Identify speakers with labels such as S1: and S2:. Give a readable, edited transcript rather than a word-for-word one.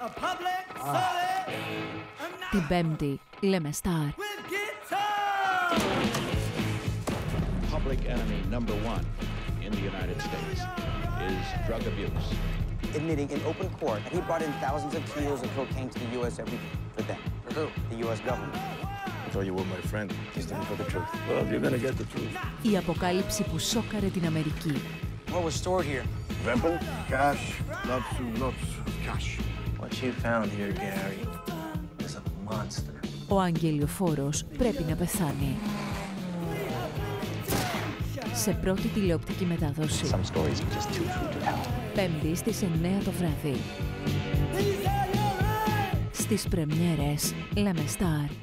S1: Την Πέμπτη λέμε Σταρ.
S2: Public enemy number one in the United States is drug abuse.
S3: Admitting in open court that he brought in thousands of kilos of cocaine to the U.S. every day. For them. For who? The U.S. government.
S4: I thought you were my friend. He's looking for the truth. Well, you're gonna get the truth.
S1: Η αποκάλυψη που σόκαρε την Αμερική.
S3: What was stored here?
S4: Weapons, cash, lots of cash.
S5: What you found here, Gary, is a monster.
S1: Ο Αγγελιοφόρος πρέπει να πεθάνει. Σε πρώτη τηλεοπτική μεταδόση. Πέμπτη στις 9 το βράδυ. Στις πρεμιέρες λέμε Σταρ.